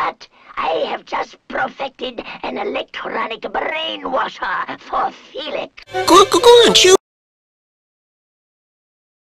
that, I have just perfected an electronic brainwasher for Felix. Go on, Shoo.